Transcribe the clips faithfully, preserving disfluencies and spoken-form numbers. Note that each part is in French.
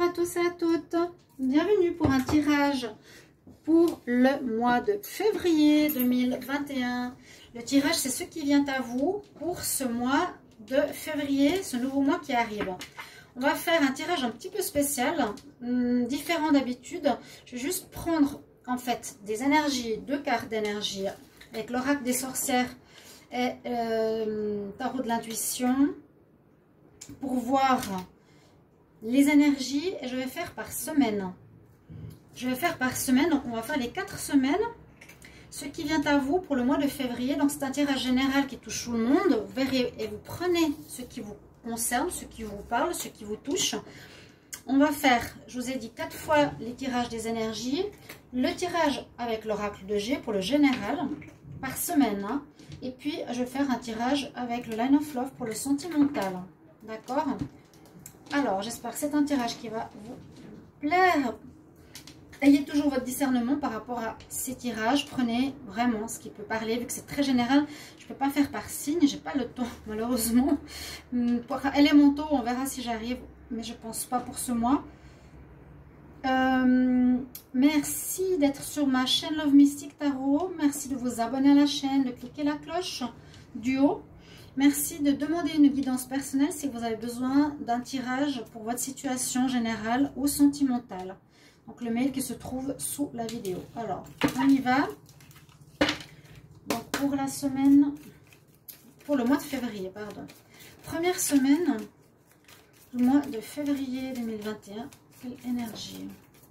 à tous et à toutes, bienvenue pour un tirage pour le mois de février deux mille vingt et un. Le tirage, c'est ce qui vient à vous pour ce mois de février, ce nouveau mois qui arrive. On va faire un tirage un petit peu spécial, hum, différent d'habitude. Je vais juste prendre en fait des énergies, deux cartes d'énergie avec l'oracle des sorcières et euh, tarot de l'intuition pour voir les énergies, et je vais faire par semaine. Je vais faire par semaine, donc on va faire les quatre semaines. Ce qui vient à vous pour le mois de février, donc c'est un tirage général qui touche tout le monde. Vous verrez et vous prenez ce qui vous concerne, ce qui vous parle, ce qui vous touche. On va faire, je vous ai dit, quatre fois les tirages des énergies. Le tirage avec l'oracle de G pour le général, par semaine. Hein. Et puis, je vais faire un tirage avec le Line of Love pour le sentimental. D'accord ? Alors, j'espère que c'est un tirage qui va vous plaire. Ayez toujours votre discernement par rapport à ces tirages. Prenez vraiment ce qui peut parler, vu que c'est très général. Je ne peux pas faire par signe, j'ai pas le temps, malheureusement. Pour élémentaux, on verra si j'arrive, mais je pense pas pour ce mois. Euh, merci d'être sur ma chaîne Love Mystic Tarot. Merci de vous abonner à la chaîne, de cliquer la cloche du haut. Merci de demander une guidance personnelle si vous avez besoin d'un tirage pour votre situation générale ou sentimentale. Donc le mail qui se trouve sous la vidéo. Alors, on y va. Donc pour la semaine, pour le mois de février, pardon. Première semaine du mois de février deux mille vingt et un. Quelle énergie?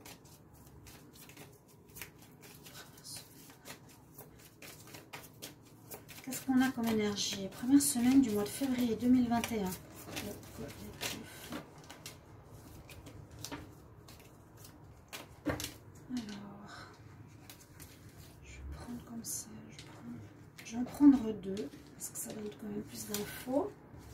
Qu'est-ce qu'on a comme énergie? Première semaine du mois de février deux mille vingt et un. Le collectif. Alors, je vais prendre comme ça. Je, prends, je vais en prendre deux parce que ça donne quand même plus d'infos.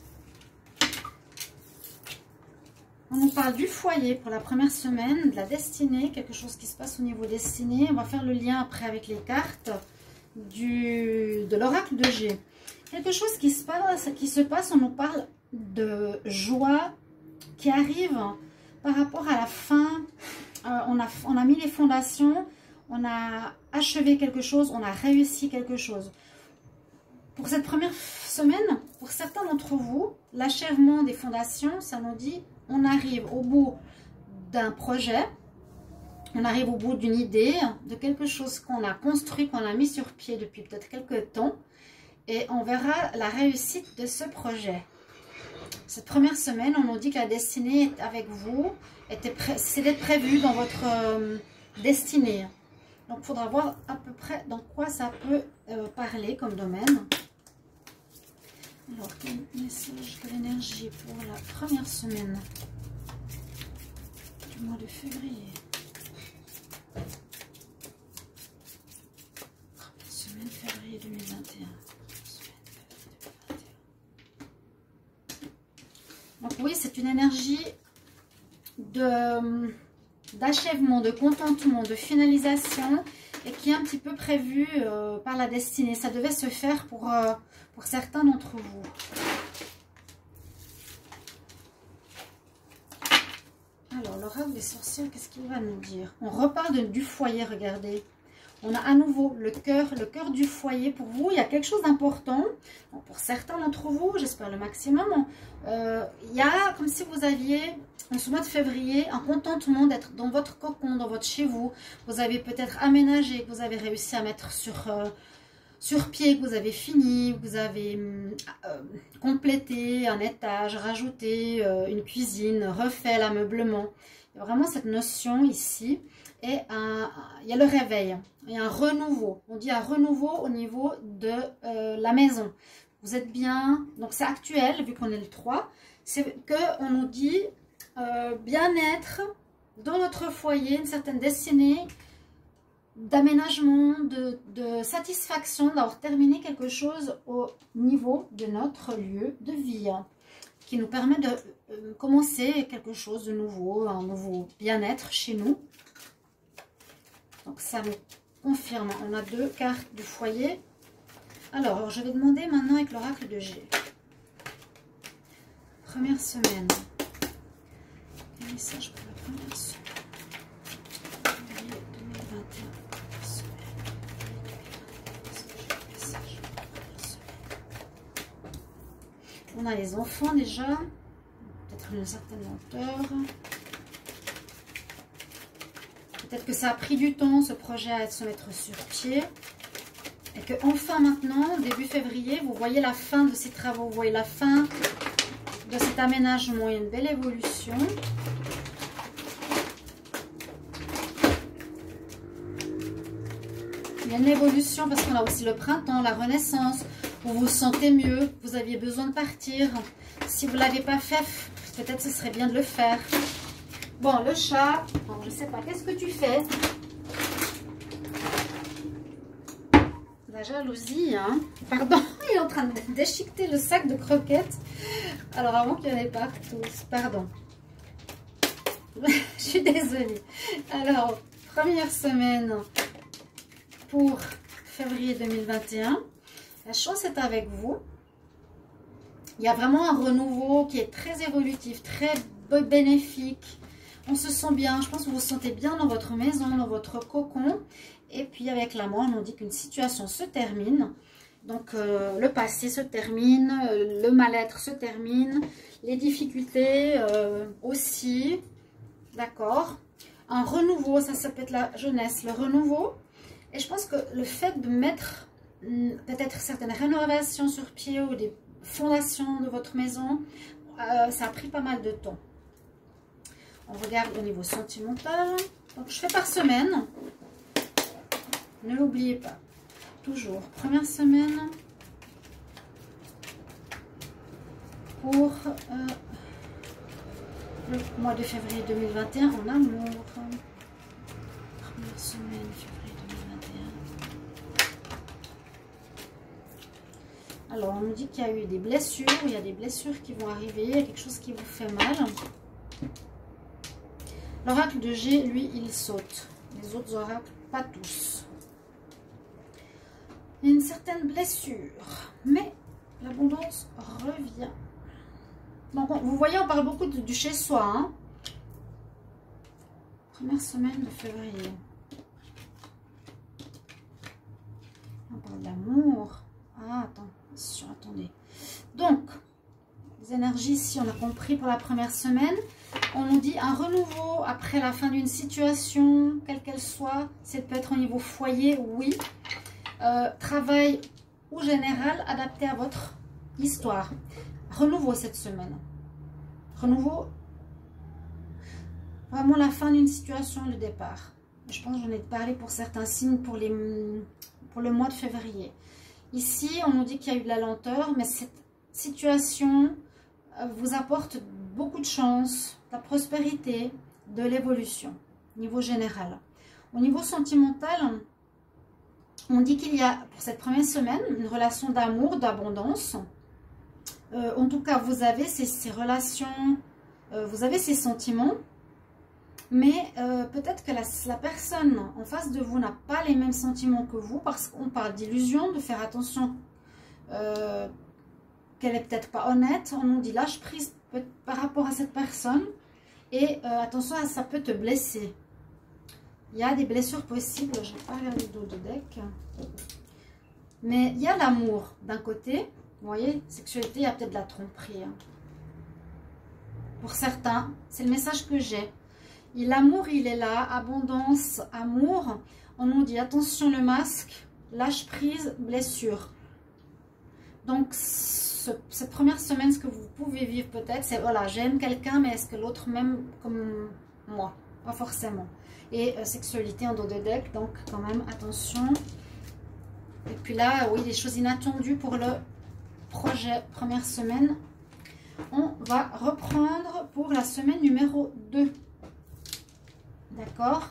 On nous parle du foyer pour la première semaine, de la destinée, quelque chose qui se passe au niveau destinée. On va faire le lien après avec les cartes du, de l'oracle de G. Quelque chose qui se passe, qui se passe, on nous parle de joie qui arrive par rapport à la fin. Euh, on, a, on a mis les fondations, on a achevé quelque chose, on a réussi quelque chose. Pour cette première semaine, pour certains d'entre vous, l'achèvement des fondations, ça nous dit on arrive au bout d'un projet, on arrive au bout d'une idée, de quelque chose qu'on a construit, qu'on a mis sur pied depuis peut-être quelques temps, et on verra la réussite de ce projet. Cette première semaine, on nous dit que la destinée est avec vous, c'est d'être prévu dans votre euh, destinée. Donc, il faudra voir à peu près dans quoi ça peut euh, parler comme domaine. Alors, quel message, quelle énergie pour la première semaine du mois de février. Première semaine, février deux mille vingt et un. Donc oui, c'est une énergie de d'achèvement, de contentement, de finalisation et qui est un petit peu prévue euh, par la destinée. Ça devait se faire pour, euh, pour certains d'entre vous. Alors, l'oracle des sorcières, qu'est-ce qu'il va nous dire? On repart de, du foyer, regardez. On a à nouveau le cœur, le cœur du foyer pour vous. Il y a quelque chose d'important. Bon, pour certains d'entre vous, j'espère le maximum. Euh, il y a comme si vous aviez, en ce mois de février, un contentement d'être dans votre cocon, dans votre chez vous. Vous avez peut-être aménagé, que vous avez réussi à mettre sur, euh, sur pied, que vous avez fini, que vous avez euh, complété un étage, rajouté euh, une cuisine, refait l'ameublement. Il y a vraiment cette notion ici. Et un, il y a le réveil, il y a un renouveau. On dit un renouveau au niveau de euh, la maison. Vous êtes bien, donc c'est actuel vu qu'on est le trois. C'est qu'on nous dit euh, bien-être dans notre foyer, une certaine destinée d'aménagement, de, de satisfaction d'avoir terminé quelque chose au niveau de notre lieu de vie. Qui nous permet de euh, commencer quelque chose de nouveau, un nouveau bien-être chez nous. Donc ça me confirme, on a deux cartes du foyer. Alors, je vais demander maintenant avec l'oracle de G. Première semaine. Quelle message pour la première semaine. deux mille vingt et un. On a les enfants déjà, peut-être une certaine lenteur. Peut-être que ça a pris du temps, ce projet, à se mettre sur pied. Et que enfin maintenant, début février, vous voyez la fin de ces travaux, vous voyez la fin de cet aménagement. Il y a une belle évolution. Il y a une évolution parce qu'on a aussi le printemps, la renaissance. Vous vous sentez mieux, vous aviez besoin de partir. Si vous ne l'avez pas fait, peut-être ce serait bien de le faire. Bon, le chat, bon, je ne sais pas, qu'est-ce que tu fais? La jalousie, hein. Pardon, il est en train de déchiqueter le sac de croquettes. Alors, avant qu'il n'y en ait pas tous, pardon. Je suis désolée. Alors, première semaine pour février deux mille vingt et un. La chance est avec vous. Il y a vraiment un renouveau qui est très évolutif, très bénéfique. On se sent bien. Je pense que vous vous sentez bien dans votre maison, dans votre cocon. Et puis avec la mort, on dit qu'une situation se termine. Donc euh, le passé se termine, euh, le mal-être se termine, les difficultés euh, aussi. D'accord. Un renouveau, ça, ça peut être la jeunesse, le renouveau. Et je pense que le fait de mettre peut-être certaines rénovations sur pied ou des fondations de votre maison, euh, ça a pris pas mal de temps. On regarde au niveau sentimental. Donc je fais par semaine. Ne l'oubliez pas. Toujours première semaine pour euh, le mois de février deux mille vingt et un en amour. Première semaine février deux mille vingt et un. Alors on nous dit qu'il y a eu des blessures, il y a des blessures qui vont arriver, il y a quelque chose qui vous fait mal. L'oracle de G, lui, il saute. Les autres oracles, pas tous. Il y a une certaine blessure, mais l'abondance revient. Donc, vous voyez, on parle beaucoup de, du chez-soi. Hein. Première semaine de février. On parle d'amour. Ah, attends, attendez. Donc, les énergies ici, on a compris pour la première semaine. On nous dit un renouveau après la fin d'une situation, quelle qu'elle soit. Ça peut être au niveau foyer, oui. Euh, travail ou général, adapté à votre histoire. Renouveau cette semaine. Renouveau, vraiment la fin d'une situation, le départ. Je pense que j'en ai parlé pour certains signes pour, les, pour le mois de février. Ici, on nous dit qu'il y a eu de la lenteur, mais cette situation vous apporte beaucoup de chance, de la prospérité, de l'évolution, au niveau général. Au niveau sentimental, on dit qu'il y a, pour cette première semaine, une relation d'amour, d'abondance. Euh, en tout cas, vous avez ces, ces relations, euh, vous avez ces sentiments, mais euh, peut-être que la, la personne en face de vous n'a pas les mêmes sentiments que vous, parce qu'on parle d'illusion, de faire attention euh, qu'elle n'est peut-être pas honnête. On nous dit lâche prise par rapport à cette personne, et euh, attention, ça peut te blesser. Il y a des blessures possibles, je n'ai pas regardé le dos de deck. Mais il y a l'amour d'un côté. Vous voyez, sexualité, il y a peut-être de la tromperie. Hein. Pour certains, c'est le message que j'ai. L'amour, il est là. Abondance, amour. On nous dit attention le masque, lâche prise, blessure. Donc, ce, cette première semaine, ce que vous pouvez vivre peut-être, c'est voilà, j'aime quelqu'un, mais est-ce que l'autre m'aime comme moi? Pas forcément. Et euh, sexualité en dos de deck, donc quand même attention. Et puis là, oui, des choses inattendues pour le projet première semaine. On va reprendre pour la semaine numéro deux. D'accord?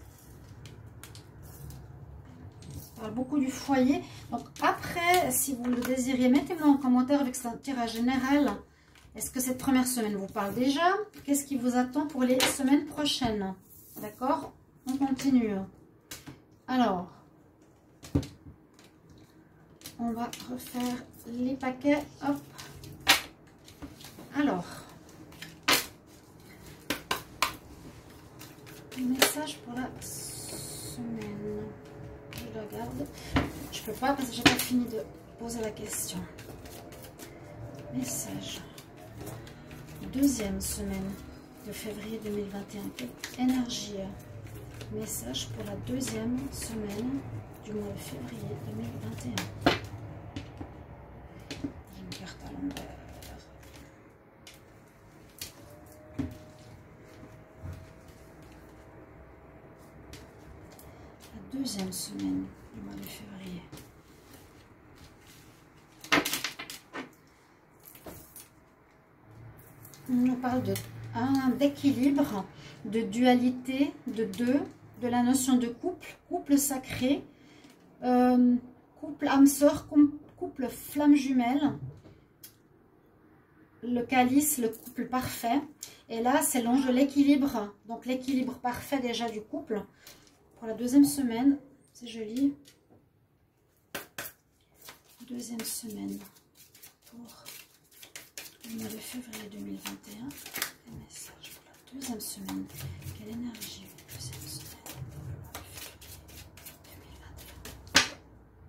On parle beaucoup du foyer. Donc après, si vous le désirez, mettez-moi en commentaire avec ce tirage général. Est-ce que cette première semaine vous parle déjà? Qu'est-ce qui vous attend pour les semaines prochaines? D'accord? On continue. Alors, on va refaire les paquets. Hop. Alors, Un message pour la semaine. Je la garde. Je peux pas parce que j'ai pas fini de poser la question. Message. Deuxième semaine de février deux mille vingt et un. Quelle énergie? Message pour la deuxième semaine du mois de février deux mille vingt et un. J'ai une carte à l'envers. La deuxième semaine du mois de février. On nous parle de un d'équilibre, de dualité, de deux, de la notion de couple, couple sacré, euh, couple âme sœur, couple flamme jumelle, le calice, le couple parfait. Et là, c'est l'ange de l'équilibre, donc l'équilibre parfait déjà du couple. Pour la deuxième semaine, c'est joli. Deuxième semaine pour le mois de février deux mille vingt et un. Un message pour la deuxième semaine. Quelle énergie, deuxième semaine pour le mois de février deux mille vingt et un.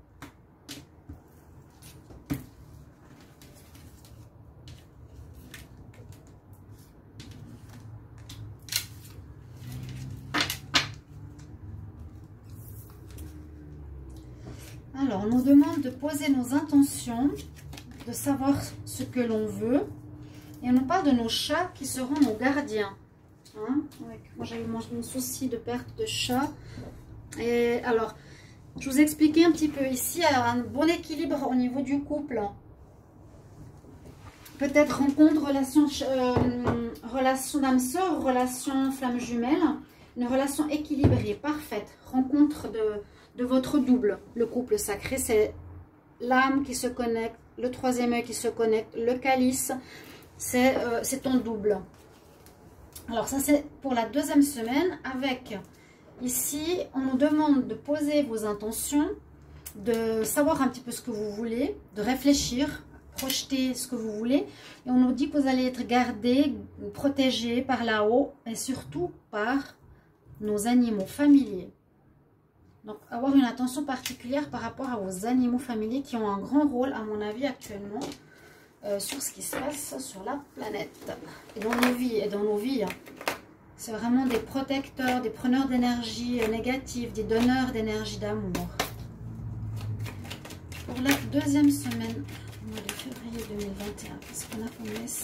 Alors, on nous demande de poser nos intentions, de savoir ce que l'on veut. Et on nous parle de nos chats qui seront nos gardiens. Hein? Moi, j'ai eu mon souci de perte de chat. Et alors, je vous expliquais un petit peu ici, un bon équilibre au niveau du couple. Peut-être rencontre, relation, euh, relation d'âme sœur, relation flamme jumelle. Une relation équilibrée, parfaite. Rencontre de... de votre double. Le couple sacré, c'est l'âme qui se connecte, le troisième œil qui se connecte, le calice, c'est euh, ton double. Alors ça, c'est pour la deuxième semaine. Avec, ici, on nous demande de poser vos intentions, de savoir un petit peu ce que vous voulez, de réfléchir, projeter ce que vous voulez. Et on nous dit que vous allez être gardés, protégés par là-haut, et surtout par nos animaux familiers. Donc, avoir une attention particulière par rapport à vos animaux familiers qui ont un grand rôle, à mon avis, actuellement, euh, sur ce qui se passe sur la planète. Et dans nos vies, et dans nos vies. Hein. C'est vraiment des protecteurs, des preneurs d'énergie négative, des donneurs d'énergie d'amour. Pour la deuxième semaine du mois de février deux mille vingt et un, qu'est-ce qu'on a comme message ?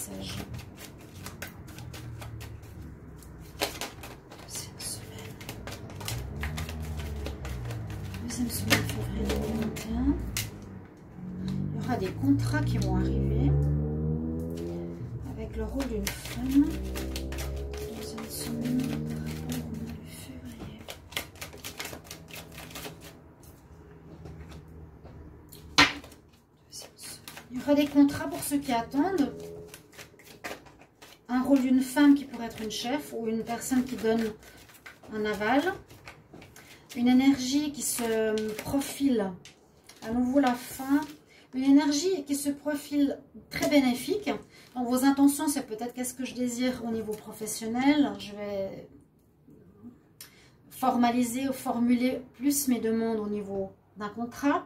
Deuxième semaine de février deux mille vingt et un. Il y aura des contrats qui vont arriver avec le rôle d'une femme. Deuxième semaine de février. Deuxième semaine. Il y aura des contrats pour ceux qui attendent. Un rôle d'une femme qui pourrait être une chef ou une personne qui donne un aval. Une énergie qui se profile, à nouveau la fin, une énergie qui se profile très bénéfique. Donc vos intentions, c'est peut-être qu'est-ce que je désire au niveau professionnel. Je vais formaliser ou formuler plus mes demandes au niveau d'un contrat.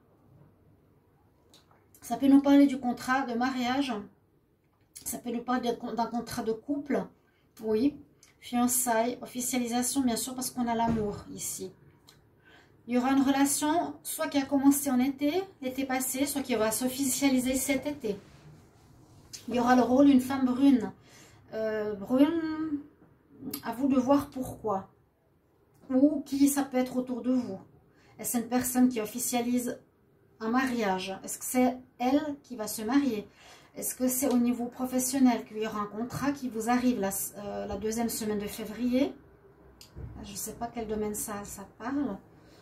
Ça peut nous parler du contrat de mariage. Ça peut nous parler d'un contrat de couple. Oui. Fiançailles, officialisation, bien sûr, parce qu'on a l'amour ici. Il y aura une relation, soit qui a commencé en été, l'été passé, soit qui va s'officialiser cet été. Il y aura le rôle d'une femme brune. Euh, brune, à vous de voir pourquoi. Ou qui ça peut être autour de vous. Est-ce une personne qui officialise un mariage? Est-ce que c'est elle qui va se marier? Est-ce que c'est au niveau professionnel qu'il y aura un contrat qui vous arrive la, euh, la deuxième semaine de février? Je ne sais pas quel domaine ça, ça parle.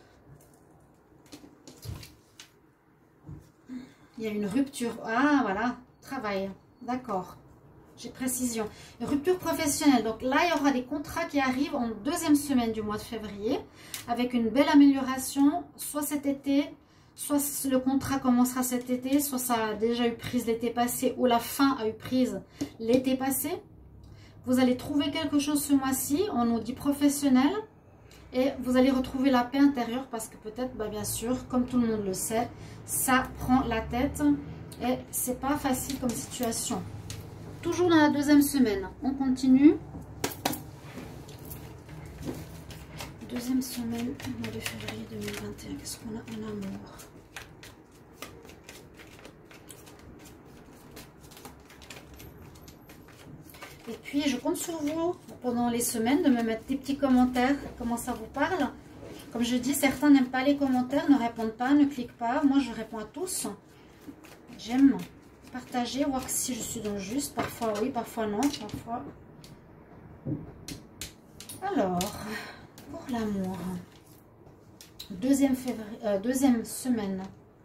Il y a une rupture. Ah, voilà. Travail. D'accord. J'ai précision. Une rupture professionnelle. Donc là, il y aura des contrats qui arrivent en deuxième semaine du mois de février. Avec une belle amélioration. Soit cet été... Soit le contrat commencera cet été, soit ça a déjà eu prise l'été passé, ou la fin a eu prise l'été passé. Vous allez trouver quelque chose ce mois-ci, on nous dit professionnel. Et vous allez retrouver la paix intérieure parce que peut-être, bah, bien sûr, comme tout le monde le sait, ça prend la tête et c'est pas facile comme situation. Toujours dans la deuxième semaine, on continue. Deuxième semaine, mois de février deux mille vingt et un, qu'est-ce qu'on a en amour? Et puis, je compte sur vous pendant les semaines de me mettre des petits commentaires, comment ça vous parle. Comme je dis, certains n'aiment pas les commentaires, ne répondent pas, ne cliquent pas. Moi, je réponds à tous. J'aime partager, voir si je suis dans le juste. Parfois oui, parfois non, parfois. Alors, pour l'amour, deuxième, février, euh, deuxième semaine.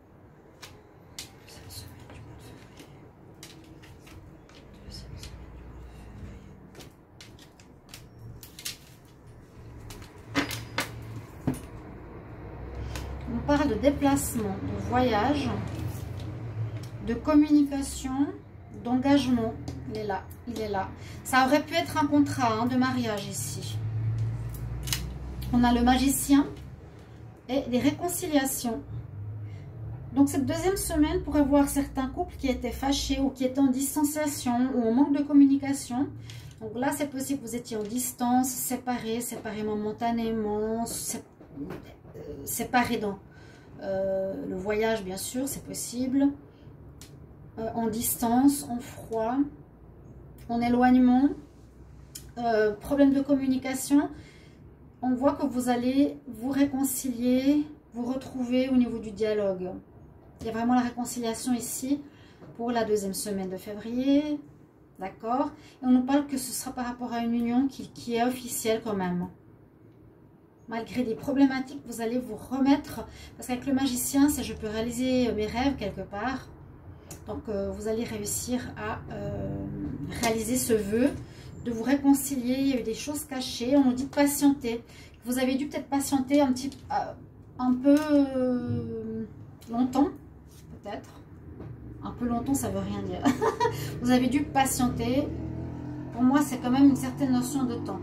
On parle de déplacement, de voyage, de communication, d'engagement. Il est là, il est là. Ça aurait pu être un contrat hein, de mariage ici. On a le magicien et des réconciliations. Donc cette deuxième semaine pourrait voir certains couples qui étaient fâchés ou qui étaient en distanciation ou en manque de communication. Donc là, c'est possible que vous étiez en distance, séparés, séparés momentanément, séparés dans euh, le voyage, bien sûr, c'est possible. Euh, en distance, en froid, en éloignement, euh, problème de communication. On voit que vous allez vous réconcilier, vous retrouver au niveau du dialogue. Il y a vraiment la réconciliation ici pour la deuxième semaine de février. D'accord? Et on nous parle que ce sera par rapport à une union qui, qui est officielle quand même. Malgré des problématiques, vous allez vous remettre. Parce qu'avec le magicien, c'est je peux réaliser mes rêves quelque part. Donc, euh, vous allez réussir à euh, réaliser ce vœu, de vous réconcilier. Il y a eu des choses cachées. On nous dit de patienter. Vous avez dû peut-être patienter un petit euh, un peu euh, longtemps, peut-être. Un peu longtemps, ça veut rien dire. Vous avez dû patienter. Pour moi, c'est quand même une certaine notion de temps.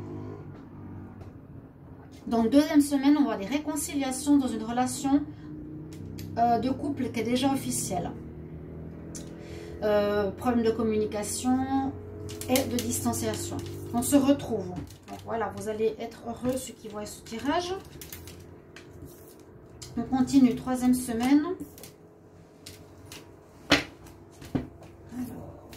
Dans la deuxième semaine, on voit des réconciliations dans une relation euh, de couple qui est déjà officielle. Euh, problème de communication et de distanciation. On se retrouve. Donc voilà, vous allez être heureux ceux qui voient ce tirage. On continue, troisième semaine. Alors.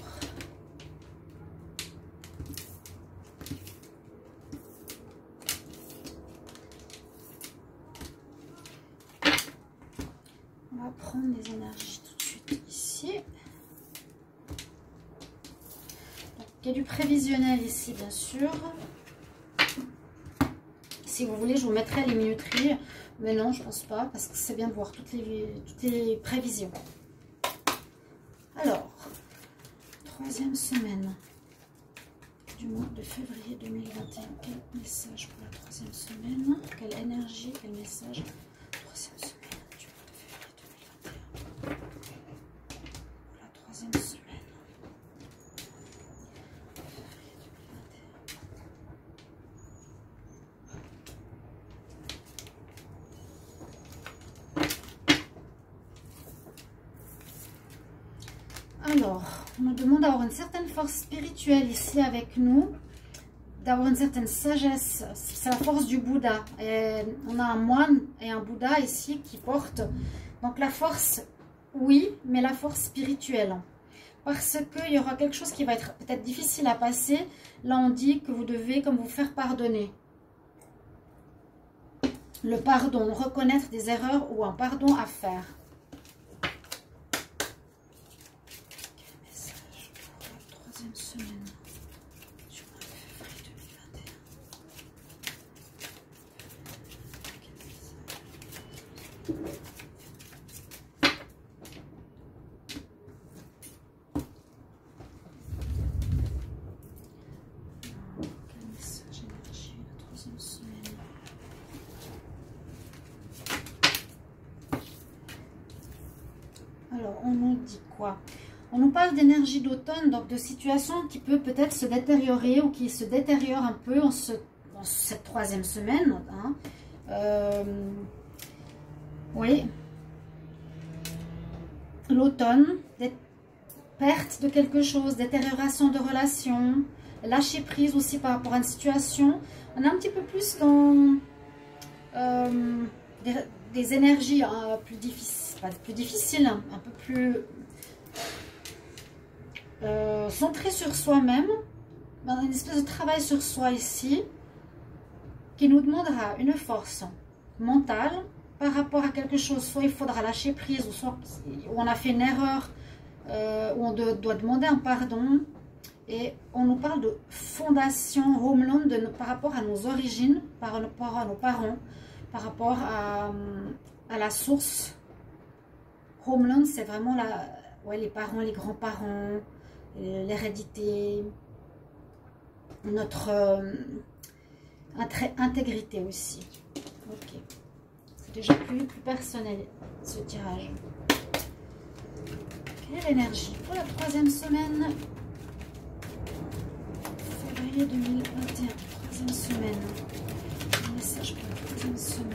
On va prendre des énergies tout de suite ici. Donc, il y a du prévisionnel ici, bien sûr. Si vous voulez, je vous mettrai les minuteries. Mais non, je pense pas, parce que c'est bien de voir toutes les, toutes les prévisions. Alors, troisième semaine du mois de février deux mille vingt et un. Quel message pour la troisième semaine? Quelle énergie, quel message? Troisième semaine du mois de février deux mille vingt et un. Pour la troisième semaine. Alors, on nous demande d'avoir une certaine force spirituelle ici avec nous, d'avoir une certaine sagesse. C'est la force du Bouddha. Et on a un moine et un Bouddha ici qui portent. Donc la force, oui, mais la force spirituelle. Parce qu'il y aura quelque chose qui va être peut-être difficile à passer. Là, on dit que vous devez comme vous faire pardonner. Le pardon, reconnaître des erreurs ou un pardon à faire. Semaine du mois de février deux mille vingt et un. Quel message énergie la troisième semaine? Alors, on nous dit quoi? On nous parle d'énergie d'automne, donc de situations qui peut peut-être se détériorer ou qui se détériorent un peu en, ce, en cette troisième semaine. Hein. Euh, oui. L'automne, des pertes de quelque chose, détérioration de relations, lâcher prise aussi par rapport à une situation. On est un petit peu plus dans euh, des, des énergies hein, plus difficiles, pas plus difficiles, hein, un peu plus... Euh, centré sur soi-même, dans une espèce de travail sur soi ici, qui nous demandera une force mentale par rapport à quelque chose. Soit il faudra lâcher prise, ou soit on a fait une erreur, euh, où on de, doit demander un pardon. Et on nous parle de fondation homeland de, par rapport à nos origines, par rapport à nos parents, par rapport à, à la source. Homeland, c'est vraiment la, ouais, les parents, les grands-parents, l'hérédité, notre euh, intégrité aussi. Ok, c'est déjà plus, plus personnel ce tirage. Quelle est l'énergie pour la troisième semaine, février deux mille vingt et un, troisième semaine. Un message pour la troisième semaine.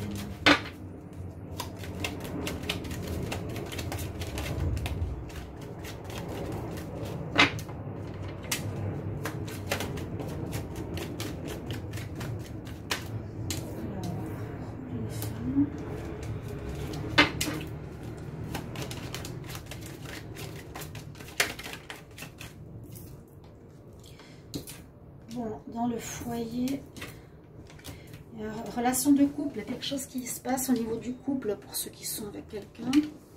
Bon, dans le foyer, relation de couple, il y a quelque chose qui se passe au niveau du couple pour ceux qui sont avec quelqu'un.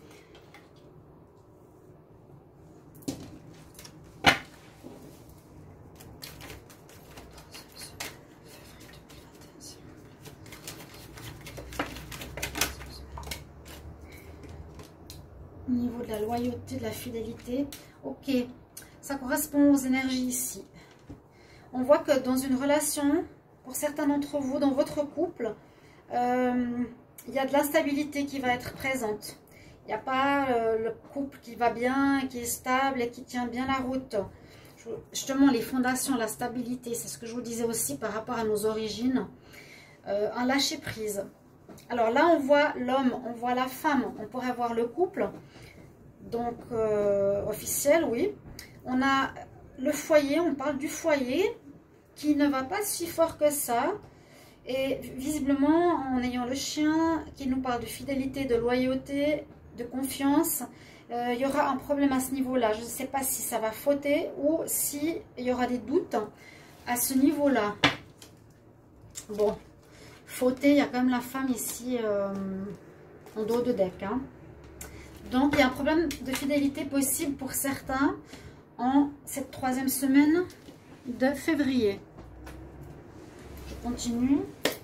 Au niveau de la loyauté, de la fidélité, ok, ça correspond aux énergies ici. On voit que dans une relation, pour certains d'entre vous, dans votre couple, euh, il y a de l'instabilité qui va être présente. Il n'y a pas euh, le couple qui va bien, qui est stable et qui tient bien la route. Je, justement, les fondations, la stabilité, c'est ce que je vous disais aussi par rapport à nos origines. Euh, un lâcher-prise. Alors là, on voit l'homme, on voit la femme, on pourrait voir le couple. Donc, euh, officiel, oui. On a... le foyer, on parle du foyer qui ne va pas si fort que ça. Et visiblement, en ayant le chien qui nous parle de fidélité, de loyauté, de confiance, euh, il y aura un problème à ce niveau-là. Je ne sais pas si ça va fauter ou si il y aura des doutes à ce niveau-là. Bon, fauter, il y a quand même la femme ici euh, en dos de deck. Hein. Donc, il y a un problème de fidélité possible pour certains en cette troisième semaine de février. Je continue.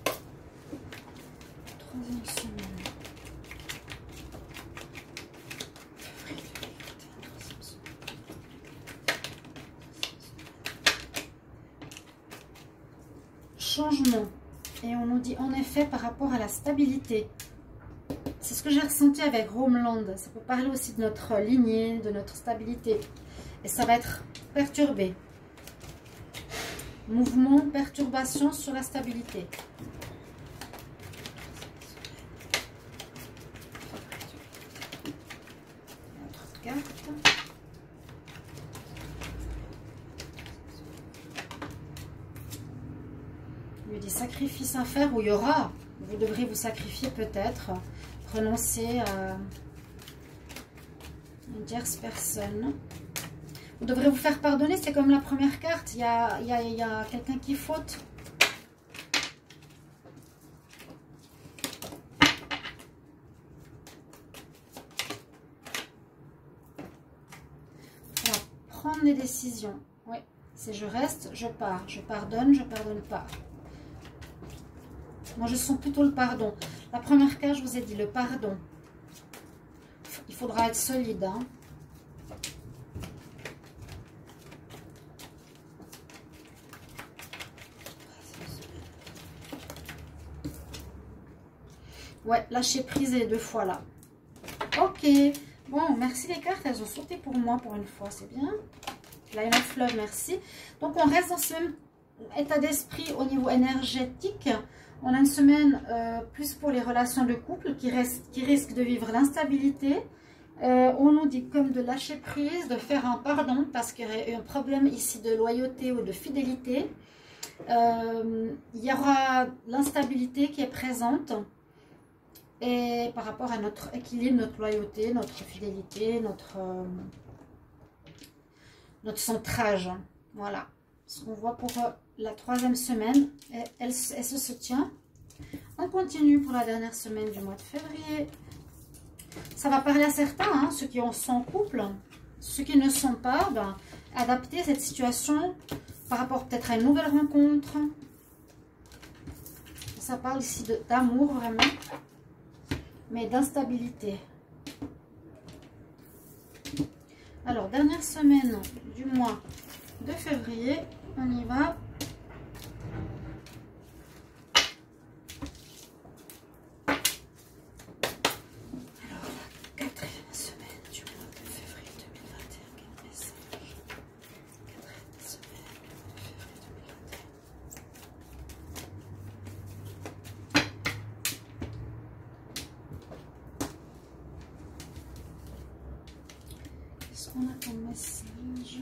Troisième semaine. Changement. Et on nous dit en effet par rapport à la stabilité. C'est ce que j'ai ressenti avec Homeland. Ça peut parler aussi de notre lignée, de notre stabilité. Et ça va être perturbé. Mouvement, perturbation sur la stabilité. Autre carte. Il y a des sacrifices à faire où il y aura. Vous devrez vous sacrifier peut-être. Renoncer à une tierce personne. Vous devrez vous faire pardonner, c'est comme la première carte. Il y a, il y a, il y a quelqu'un qui faute. Il va prendre des décisions. Oui, c'est je reste, je pars. Je pardonne, je pardonne pas. Moi, je sens plutôt le pardon. La première carte, je vous ai dit le pardon. Il faudra être solide, hein. Ouais, lâcher prise les deux fois là. Ok. Bon, Bon, merci les cartes, elles ont sauté pour moi pour une fois, c'est bien. Line of Love, merci. Donc, on reste dans ce même état d'esprit au niveau énergétique. On a une semaine euh, plus pour les relations de couple qui, reste, qui risquent de vivre l'instabilité. Euh, on nous dit comme de lâcher prise, de faire un pardon parce qu'il y aurait eu un problème ici de loyauté ou de fidélité. Euh, il y aura l'instabilité qui est présente et par rapport à notre équilibre, notre loyauté, notre fidélité, notre, euh, notre centrage. Voilà ce qu'on voit pour euh, la troisième semaine. Et elle, elle se soutient. On continue pour la dernière semaine du mois de février. Ça va parler à certains, hein, ceux qui sont en couple, ceux qui ne sont pas, ben, adapter cette situation par rapport peut-être à une nouvelle rencontre. Ça parle ici d'amour vraiment, mais d'instabilité. Alors, dernière semaine du mois de février, on y va. Qu'est-ce qu'on a comme message?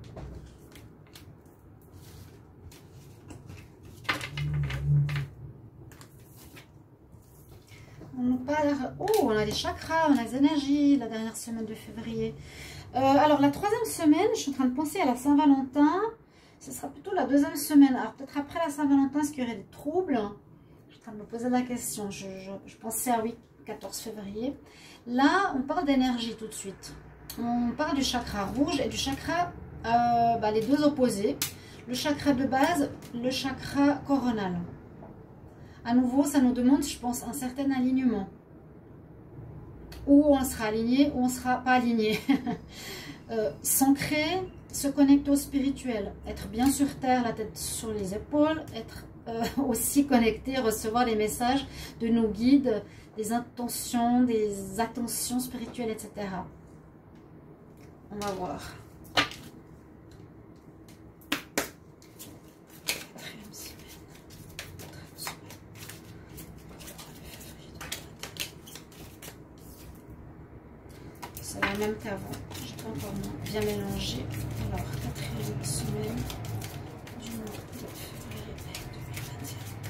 On nous parle... Oh, on a des chakras, on a des énergies la dernière semaine de février. Euh, alors, la troisième semaine, je suis en train de penser à la Saint-Valentin. Ce sera plutôt la deuxième semaine. Alors, peut-être après la Saint-Valentin, est-ce qu'il y aurait des troubles? Je suis en train de me poser la question. Je, je, je pensais à oui, quatorze février. Là, on parle d'énergie tout de suite. On parle du chakra rouge et du chakra, euh, bah, les deux opposés. Le chakra de base, le chakra coronal. À nouveau, ça nous demande, je pense, un certain alignement. Ou on sera aligné, ou on ne sera pas aligné. euh, S'ancrer, se connecter au spirituel. Être bien sur terre, la tête sur les épaules. Être euh, aussi connecté, recevoir les messages de nos guides, des intentions, des attentions spirituelles, et cetera. On va voir. C'est la même qu'avant. Je n'ai pas encore bien mélangé. Alors, quatrième semaine du mois de février deux mille vingt et un.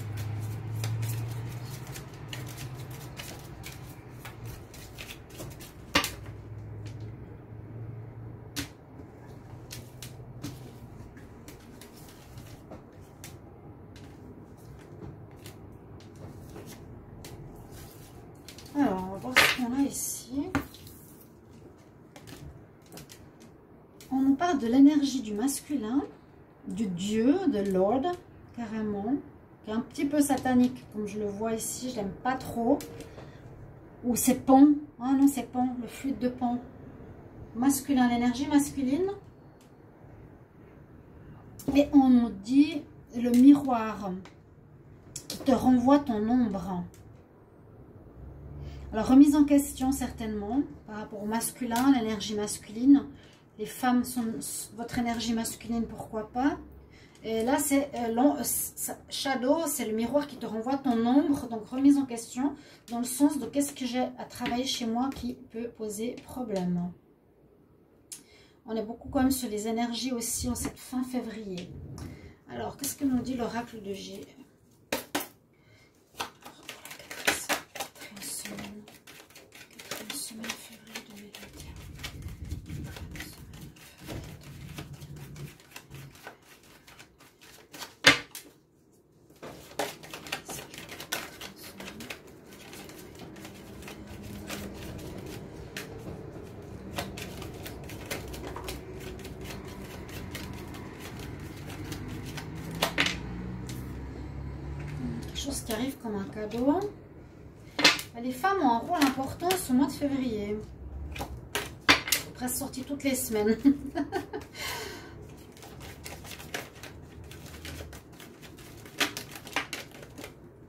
Alors, on va voir ce qu'on a ici. On nous parle de l'énergie du masculin, du dieu, de Lord, carrément, qui est un petit peu satanique, comme je le vois ici, je l'aime pas trop. Ou c'est Pan, ah non c'est Pan, le flûte de Pan. Masculin, l'énergie masculine. Et on nous dit le miroir qui te renvoie ton ombre. Alors, remise en question certainement par rapport au masculin, l'énergie masculine. Les femmes sont votre énergie masculine, pourquoi pas. Et là, c'est euh, Shadow, c'est le miroir qui te renvoie ton ombre. Donc, remise en question dans le sens de qu'est-ce que j'ai à travailler chez moi qui peut poser problème. On est beaucoup quand même sur les énergies aussi en cette fin février. Alors, qu'est-ce que nous dit l'oracle de G? Chose qui arrive comme un cadeau. Les femmes ont un rôle important ce mois de février. C'est presque sorti toutes les semaines.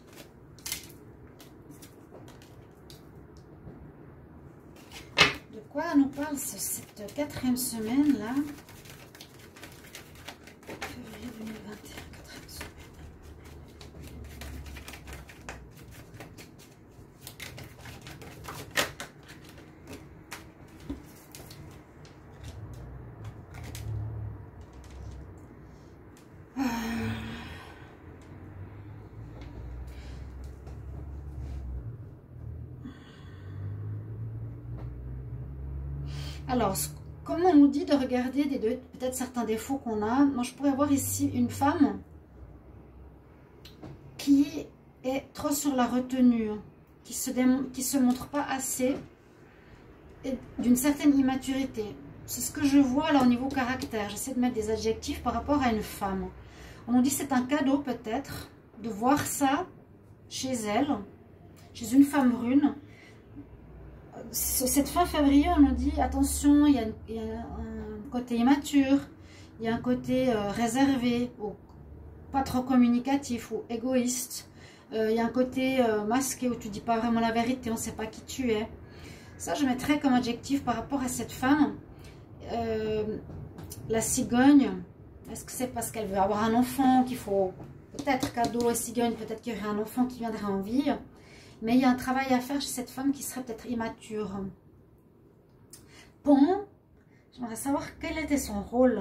De quoi nous parle cette quatrième semaine là? Février deux mille vingt et un, quatrième semaine. Alors, comme on nous dit de regarder des deux, peut-être certains défauts qu'on a, moi je pourrais voir ici une femme qui est trop sur la retenue, qui se démon- qui se montre pas assez, et d'une certaine immaturité. C'est ce que je vois là au niveau caractère. J'essaie de mettre des adjectifs par rapport à une femme. On nous dit c'est un cadeau peut-être de voir ça chez elle, chez une femme brune. Cette fin février, on nous dit attention, il y a, il y a un côté immature, il y a un côté euh, réservé, ou pas trop communicatif ou égoïste. Euh, il y a un côté euh, masqué où tu dis pas vraiment la vérité, on ne sait pas qui tu es. Ça, je mettrais comme adjectif par rapport à cette femme. Euh, la cigogne, est-ce que c'est parce qu'elle veut avoir un enfant qu'il faut peut-être cadeau et cigogne, peut-être qu'il y aurait un enfant qui viendrait en vie. Mais il y a un travail à faire chez cette femme qui serait peut-être immature. Pont, j'aimerais savoir quel était son rôle.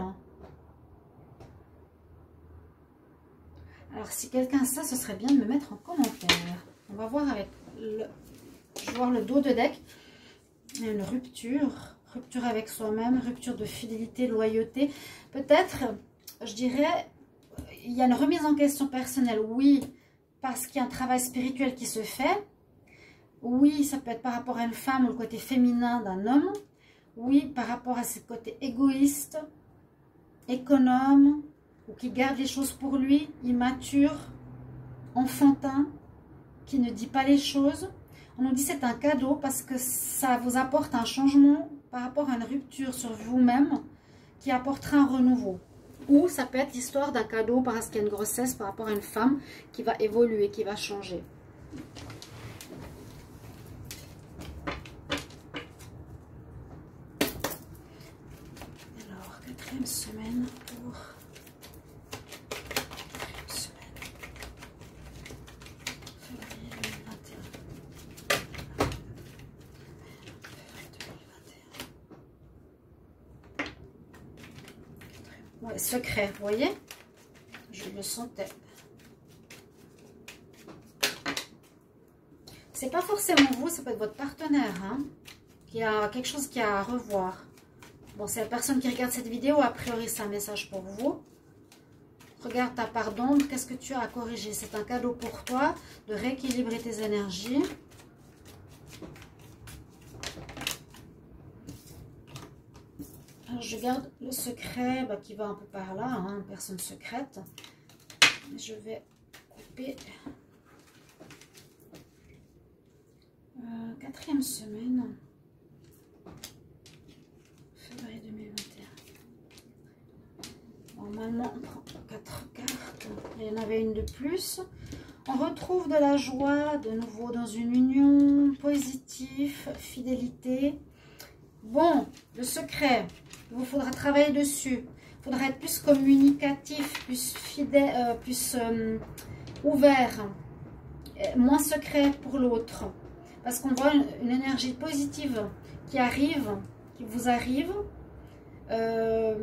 Alors, si quelqu'un sait, ce serait bien de me mettre en commentaire. On va voir avec le... Je vais voir le dos de deck. Il y a une rupture. Rupture avec soi-même, rupture de fidélité, loyauté. Peut-être, je dirais, il y a une remise en question personnelle, oui. Parce qu'il y a un travail spirituel qui se fait. Oui, ça peut être par rapport à une femme ou le côté féminin d'un homme. Oui, par rapport à ce côté égoïste, économe, ou qui garde les choses pour lui, immature, enfantin, qui ne dit pas les choses. On nous dit c'est un cadeau parce que ça vous apporte un changement par rapport à une rupture sur vous-même qui apportera un renouveau. Ou ça peut être l'histoire d'un cadeau parce qu'il y a une grossesse par rapport à une femme qui va évoluer, qui va changer. Alors, quatrième semaine pour... Quatrième semaine. Février deux mille vingt et un. Février deux mille vingt et un. Ouais, secret, vous voyez? Je le sentais. C'est pas forcément vous, ça peut être votre partenaire, hein, qui a quelque chose qui a à revoir. Bon, c'est la personne qui regarde cette vidéo, a priori c'est un message pour vous. Regarde ta part d'ombre, qu'est-ce que tu as à corriger? C'est un cadeau pour toi de rééquilibrer tes énergies. Alors, je garde le secret bah, qui va un peu par là, hein, personne secrète. Je vais couper. Euh, quatrième semaine. Février deux mille vingt et un. Normalement, on prend quatre cartes. Il y en avait une de plus. On retrouve de la joie, de nouveau dans une union, positif, fidélité. Bon, le secret, il vous faudra travailler dessus. Il faudra être plus communicatif, plus fidèle, euh, plus euh, ouvert, moins secret pour l'autre. Parce qu'on voit une, une énergie positive qui arrive, qui vous arrive. Euh,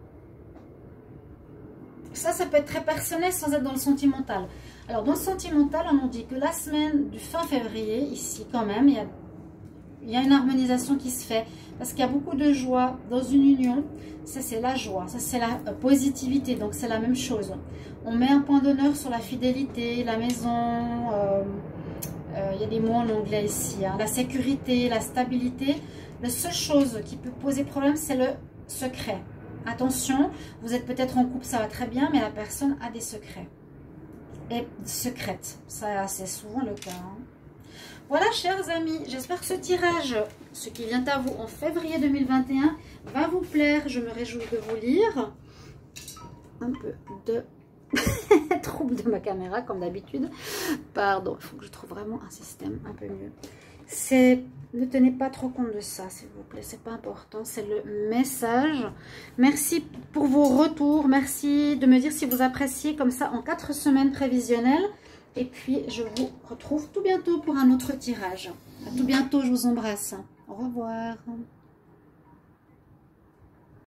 ça, ça peut être très personnel sans être dans le sentimental. Alors, dans le sentimental, on nous dit que la semaine du fin février, ici quand même, il y a, il y a une harmonisation qui se fait. Parce qu'il y a beaucoup de joie dans une union. Ça, c'est la joie. Ça, c'est la positivité. Donc, c'est la même chose. On met un point d'honneur sur la fidélité, la maison. Euh, euh, il y a des mots en anglais ici. Hein, la sécurité, la stabilité. La seule chose qui peut poser problème, c'est le secret. Attention, vous êtes peut-être en couple, ça va très bien, mais la personne a des secrets. Et secrète. Ça, c'est souvent le cas. Hein. Voilà, chers amis, j'espère que ce tirage, ce qui vient à vous en février deux mille vingt et un, va vous plaire. Je me réjouis de vous lire. Un peu de trouble de ma caméra, comme d'habitude. Pardon, il faut que je trouve vraiment un système un peu mieux. C'est... Ne tenez pas trop compte de ça, s'il vous plaît. C'est pas important. C'est le message. Merci pour vos retours. Merci de me dire si vous appréciez comme ça en quatre semaines prévisionnelles. Et puis, je vous retrouve tout bientôt pour un autre tirage. À tout bientôt. Je vous embrasse. Au revoir.